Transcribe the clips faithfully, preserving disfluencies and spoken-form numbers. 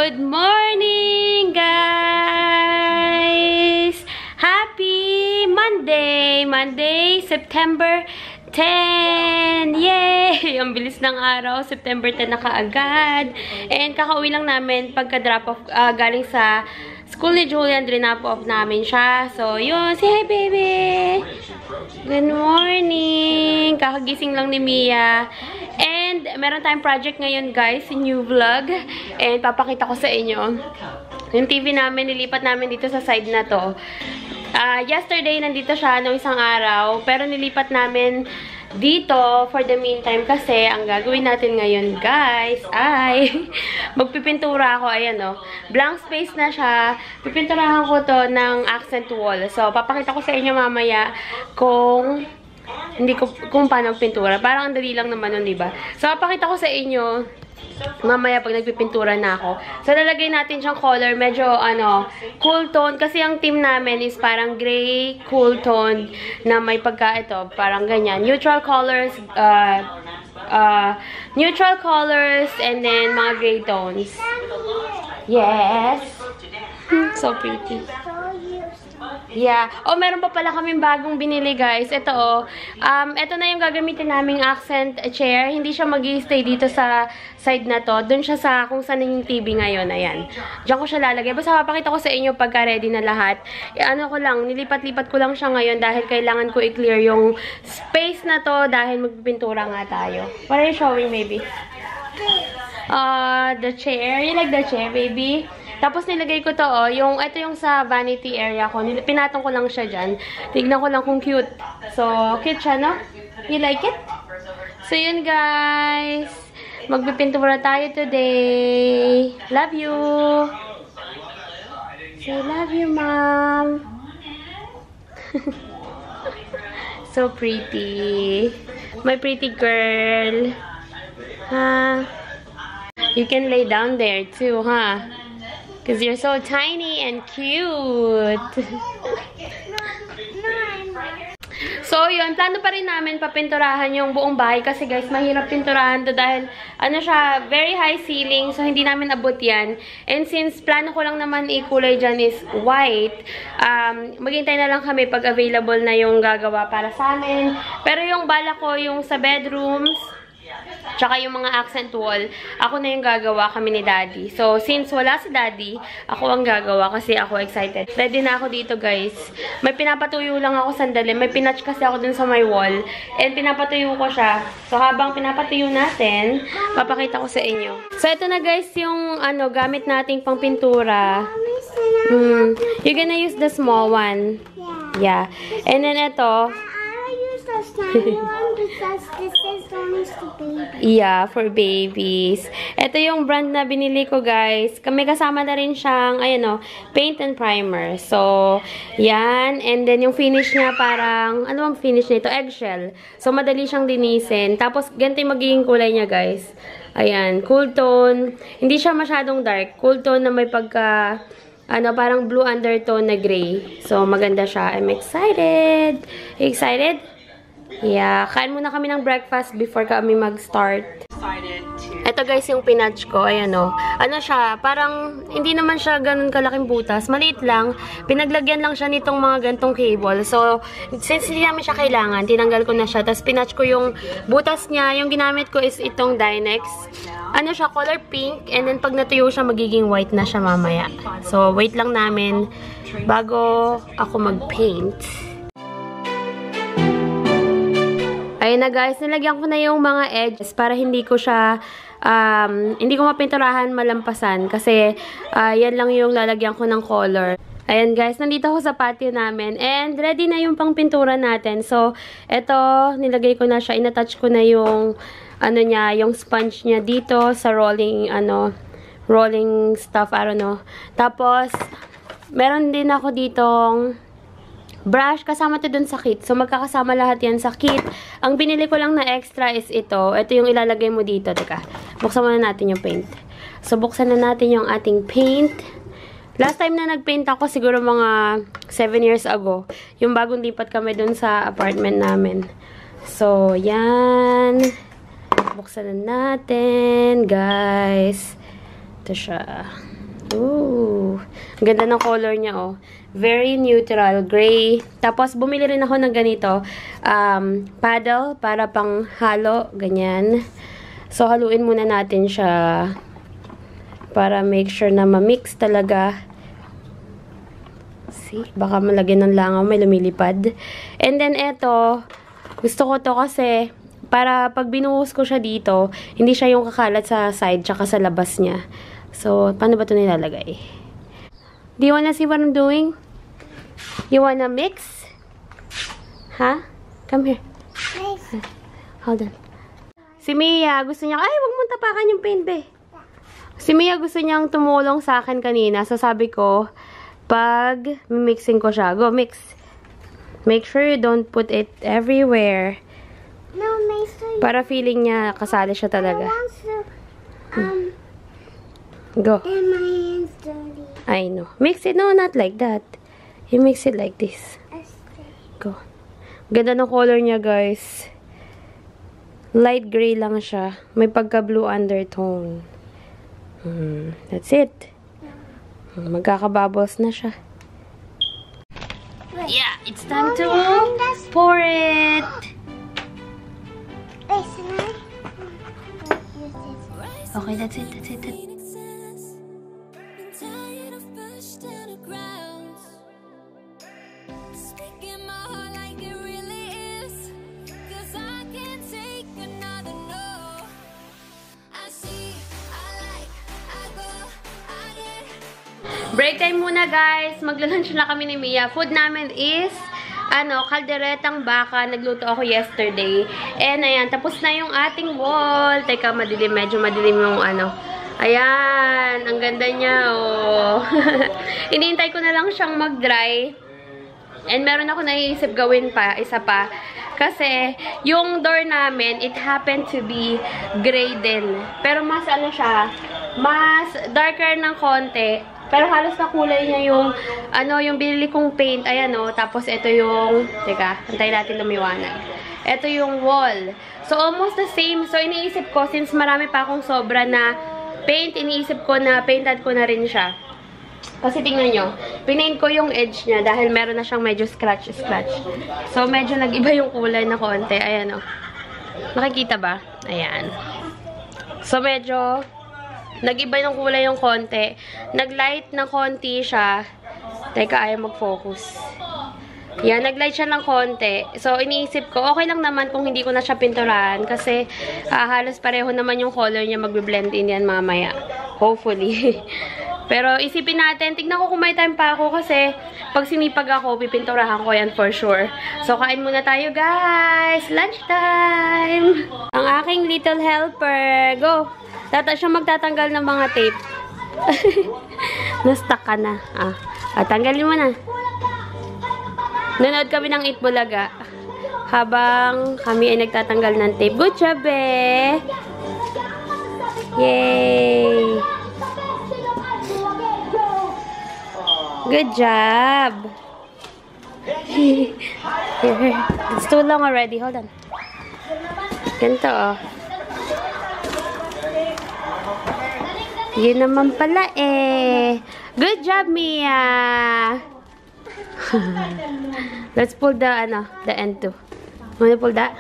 Good morning, guys! Happy Monday! Monday, September tenth! Yay! Ang bilis ng araw. September tenth na kaagad. And kakauwi lang namin pagka-drop off uh, galing sa school ni Julian. Drop off namin siya. So, yun. Say hi, baby! Good morning! Kakagising lang ni Mia. And, meron tayong project ngayon, guys. New vlog. And, papakita ko sa inyo. Yung T V namin, nilipat namin dito sa side na to. Uh, yesterday, nandito siya nung isang araw. Pero nilipat namin dito for the meantime kasi ang gagawin natin ngayon, guys, ay magpipintura ako. Ayan, no. Blank space na siya. Pipinturahan ko to ng accent wall. So, papakita ko sa inyo mamaya kung hindi ko, kung paano pintura. Parang ang dali lang naman nun, diba? So, papakita ko sa inyo mamaya pag nagpipintura na ako. So, lalagay natin siyang color. Medyo, ano, cool tone. Kasi ang team namin is parang gray, cool tone na may pagka, ito, parang ganyan. Neutral colors, uh, uh, neutral colors, and then mga gray tones. Yes! So pretty. Yeah. Oh, meron pa pala kaming bagong binili, guys. Ito, oh. Um, ito na yung gagamitin naming accent chair. Hindi siya mag-i-stay dito sa side na to. Doon siya sa kung saan yung T V ngayon. Ayan. Diyan ko siya lalagay. Basta papakita ko sa inyo pagka ready na lahat. E, ano ko lang, nilipat-lipat ko lang siya ngayon dahil kailangan ko i-clear yung space na to dahil magpipintura nga tayo. What are you showing, baby? Uh, the chair. You like the chair, baby? Tapos nilagay ko to, oh, yung, ito yung sa vanity area ko. Pinatong ko lang siya dyan. Tignan ko lang kung cute. So, cute siya, no? You like it? So, yun, guys. Magpipintura tayo today. Love you. So, love you, mom. So pretty. My pretty girl. Huh? You can lay down there, too, huh? Because you're so tiny and cute. So, yun. Plano pa rin namin papinturahan yung buong bahay. Kasi, guys, mahirap pinturahan to dahil, ano siya, very high ceiling. So, hindi namin abot yan. And since plano ko lang naman ikulay dyan is white, um, maghintay na lang kami pag available na yung gagawa para sa amin. Pero yung bala ko, yung sa bedrooms, tsaka yung mga accent wall, ako na yung gagawa, kami ni Daddy. So, since wala si Daddy, ako ang gagawa kasi ako excited. Ready na ako dito, guys. May pinapatuyo lang ako sandali. May pinatch kasi ako dun sa my wall. And pinapatuyo ko siya. So, habang pinapatuyo natin, papakita ko sa inyo. So, ito na, guys, yung ano, gamit nating pang pintura. Hmm. You're gonna use the small one. Yeah. And then ito, yeah, for babies. Ito yung brand na binili ko, guys. May kasama na rin siyang, ayan o, paint and primer. So, yan. And then, yung finish niya parang, ano ang finish nito? Eggshell. So, madali siyang linisin. Tapos, ganito yung magiging kulay niya, guys. Ayan, cool tone. Hindi siya masyadong dark. Cool tone na may pagka, ano, parang blue undertone na gray. So, maganda siya. I'm excited. Excited? Yeah, kain muna kami ng breakfast before kami mag-start. Ito, guys, yung pinatch ko. Ayan, o. Ano siya, parang hindi naman siya ganun kalaking butas. Maliit lang. Pinaglagyan lang siya nitong mga gantong cable. So, since hindi namin siya kailangan, tinanggal ko na siya. Tapos, pinatch ko yung butas niya. Yung ginamit ko is itong Dynex. Ano siya, color pink. And then, pag natuyo siya, magiging white na siya mamaya. So, wait lang namin bago ako mag-paint. Ayun na, guys, nilagyan ko na yung mga edges para hindi ko siya, um, hindi ko mapinturahan malampasan kasi uh, yan lang yung lalagyan ko ng color. Ayan, guys, nandito ako sa patio namin and ready na yung pang pintura natin. So, eto, nilagay ko na siya, inattach ko na yung, ano niya, yung sponge niya dito sa rolling, ano, rolling stuff, I don't know. Tapos, meron din ako ditong brush, kasama to dun sa kit. So, magkakasama lahat yan sa kit. Ang binili ko lang na extra is ito. Ito yung ilalagay mo dito. Teka, buksan muna natin yung paint. So, buksan na natin yung ating paint. Last time na nagpaint ako, siguro mga seven years ago. Yung bagong lipat kami dun sa apartment namin. So, yan. Buksan na natin, guys. Ito siya. Ooh. Ang ganda ng color niya, oh. Very neutral, gray. Tapos, bumili rin ako ng ganito. Um, paddle, para pang halo. Ganyan. So, haluin muna natin siya. Para make sure na ma-mix talaga. See? Baka malagyan ng langaw, may lumilipad. And then, eto. Gusto ko to kasi, para pag binuhos ko siya dito, hindi siya yung kakalat sa side, tsaka sa labas niya. So, paano ba ito nilalagay? Do you wanna see what I'm doing? You wanna mix? Huh? Come here. Hold on. Si Mia, gusto niya, ay, wag mong tapakan yung paint, be. Si Mia, gusto niyang tumulong sa akin kanina. So, sabi ko, pag mixing ko siya, go, mix. Make sure you don't put it everywhere. No, para feeling niya kasali siya talaga. I want to, um, Go. and my hands dirty. I know. Mix it. No, not like that. You mix it like this. Go. Ganda ng color niya, guys. Light gray lang siya. May pagka-blue undertone. Hmm. That's it. Magkakabubbles na siya. Yeah, it's time to pour it. Okay, that's it. That's it. That's it. Break time muna, guys. Maglalunch na kami ni Mia. Food namin is, ano, kalderetang baka. Nagluto ako yesterday. And, ayan, tapos na yung ating wall. Teka, madilim. Medyo madilim yung, ano. Ayan, ang ganda niya, oh. Hinihintay ko na lang siyang mag-dry. And meron ako naiisip gawin pa, isa pa. Kasi, yung door namin, it happened to be gray din. Pero mas, ano siya, mas darker ng konti. Pero halos na kulay niya yung, ano, yung binili kong paint. Ayan, oh. Tapos, ito yung, teka, antayin natin lumiwanag. Ito yung wall. So, almost the same. So, iniisip ko, since marami pa akong sobra na paint, iniisip ko na painted ko na rin siya. Kasi tingnan nyo, pinaint ko yung edge niya dahil meron na siyang medyo scratch-scratch. So, medyo nag-iba yung kulay na konti. Ayan, oh. Nakikita ba? Ayan. So, medyo nag-iba yung kulay yung konti. Nag-light na konti siya. Teka, ayaw mag-focus. Yan, nag-light siya ng konti. So, iniisip ko, okay lang naman kung hindi ko na siya pinturahan. Kasi, uh, halos pareho naman yung color niya. Magbe-blend in yan mamaya. Hopefully. Pero, isipin natin. Tignan ko kung may time pa ako. Kasi, pag sinipag ako, pipinturahan ko yan for sure. So, kain muna tayo, guys. Lunch time! Ang aking little helper. Go! Tata siya magtatanggal ng mga tape. Na-stuck ka na. Ah. At tanggalin mo na. Nanood kami ng Itbulaga. Habang kami ay nagtatanggal ng tape. Good job, eh! Yay! Good job! Here. It's too long already. Hold on. Ganito, oh. Yun naman pala eh. Good job, Mia. Let's pull the, ano, the end too. Wanna pull that?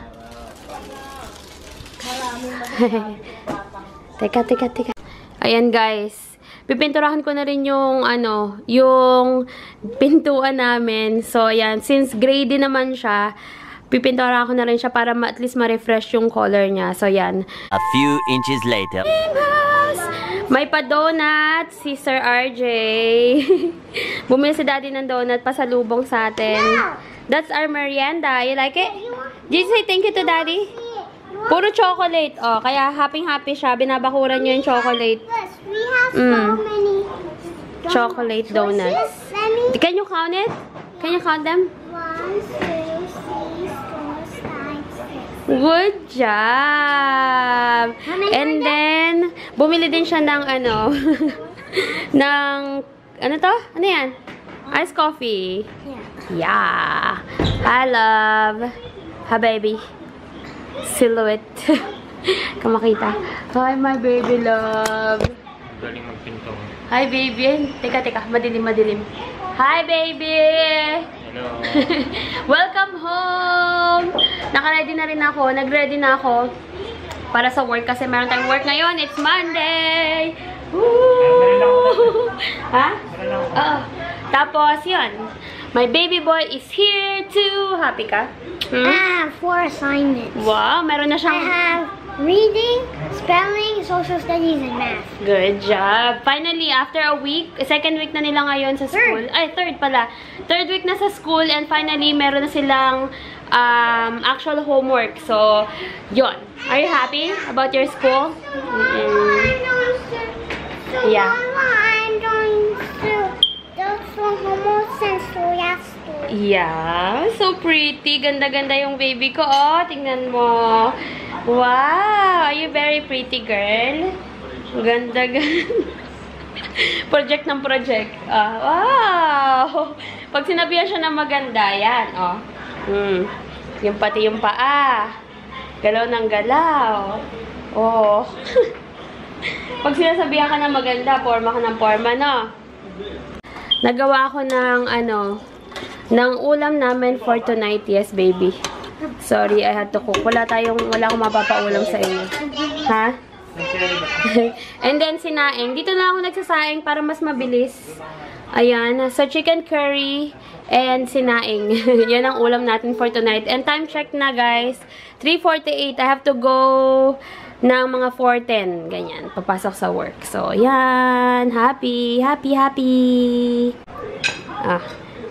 Teka, teka, teka. Ayan, guys. Pipinturahan ko na rin yung, ano, yung pintuan namin. So, ayan. Since gray din naman siya, pipinturahan ko na rin siya para ma at least ma-refresh yung color niya. So, ayan. A few inches later. May pa-donut si Sir R J. Bumili si Daddy ng donut pasalubong sa atin. That's our merienda. You like it? Did you say thank you to Daddy? Puro chocolate. Oh, kaya happy-happy siya. Binabakuran niya yung chocolate. We have so Mm. many Chocolate donuts. Let me Can you count it? Can you count them? one, two, three, four, five, six. Good job! And then, bumili din siya ng ano, ng, ano to? Ano yan? Iced coffee. Yeah. I love. Ha, baby. Silhouette. Kamakita. Hi, my baby love. Galing magpinto. Hi, baby. Teka, teka. Madilim, madilim. Hi, baby! Hello. Welcome home! Naka-ready na rin ako. Nag-ready na ako para sa work kasi meron tayong work ngayon. It's Monday! Woo! Ha? Oo. Tapos, yun. My baby boy is here too. Happy ka? Hmm? I have four assignments. Wow, meron na I siyang... have reading, spelling, social studies, and math. Good job. Finally, after a week, second week na nila ngayon sa school. Third. Ay, third pala. Third week na sa school and finally, meron na silang um, actual homework. So, yon. Are you happy about your school? Mm-mm. Yeah. I'm going to do some homework and Soya school. Yeah. So pretty. Ganda-ganda yung baby ko. Oh, tingnan mo. Wow. Are you very pretty, girl? Ganda-ganda. Project ng project. Ah, wow. Pag sinabihan siya na maganda, yan. Oh. Hmm. Yung pati yung paa. Galaw ng galaw. Oh. Pag sinasabihan ka na maganda, forma ka ng forma, no? Nagawa ko ng, ano, ng ulam namin for tonight. Yes, baby. Sorry, I had to cook. Wala tayong, wala akong mapapaulam sa inyo. Ha? And then, sinaing. Dito na ako nagsasaing para mas mabilis. Ayan. So, chicken curry and sinaing. Yan ang ulam natin for tonight. And time check na, guys. three forty-eight. I have to go ng mga four ten. Ganyan. Papasok sa work. So, yan. Happy. Happy, happy. Ah.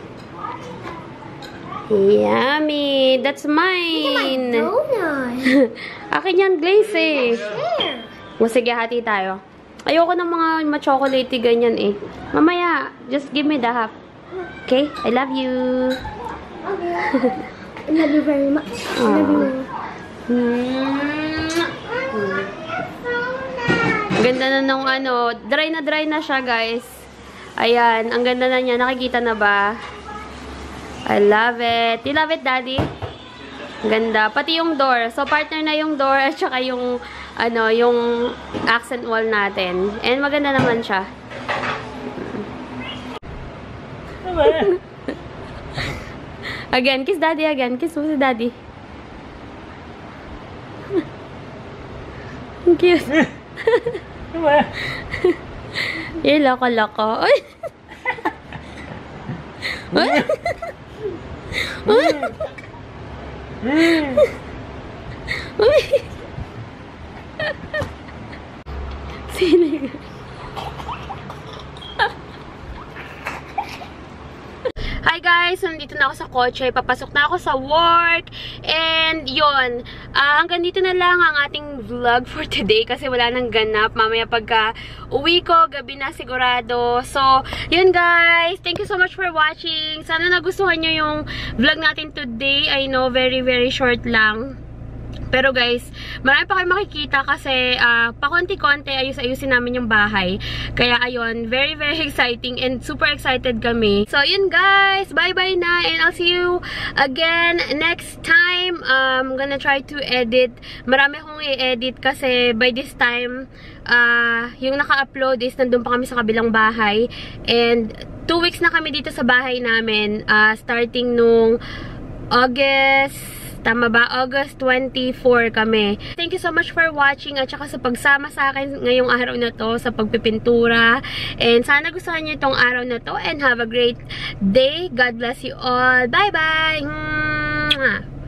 Yummy. That's mine. Donut. Akin yan, glaze eh. There. O, sige, hati tayo. Ayoko ng mga ma-chocolatey ganyan eh. Mamaya, just give me the half. Okay? I love you. I love you very much. I love you. Hmm. Ganda na nung ano. Dry na dry na siya, guys. Ayan. Ang ganda na niya. Nakikita na ba? I love it. You love it, Daddy? Ganda. Pati yung door. So, partner na yung door at saka yung, ano, yung accent wall natin. And maganda naman siya. Again. Kiss Daddy again. Kiss mo si Daddy. Ang cute. Eh, loko-loko. Ay! Ay! Ay! Uy! Sino? Hi guys! Nandito na ako sa kotse. Papasok na ako sa work. And yun. Uh, hanggang dito na lang ang ating vlog for today. Kasi wala nang ganap. Mamaya pagka uwi ko, gabi na sigurado. So, yun guys. Thank you so much for watching. Sana nagustuhan nyo yung vlog natin today. I know, very very short lang. Pero guys, marami pa kayo makikita kasi uh, pakonti-konti ayus-ayusin namin yung bahay. Kaya ayun, very very exciting and super excited kami. So yun guys, bye-bye na and I'll see you again next time. Um, I'm gonna try to edit. Marami akong i-edit kasi by this time, uh, yung naka-upload is nandun pa kami sa kabilang bahay. And two weeks na kami dito sa bahay namin, uh, starting nung August... Tama ba? August twenty-four kami. Thank you so much for watching at saka sa pagsama sa akin ngayong araw na to sa pagpipintura. And sana gustuhan niyo itong araw na to and have a great day. God bless you all. Bye-bye!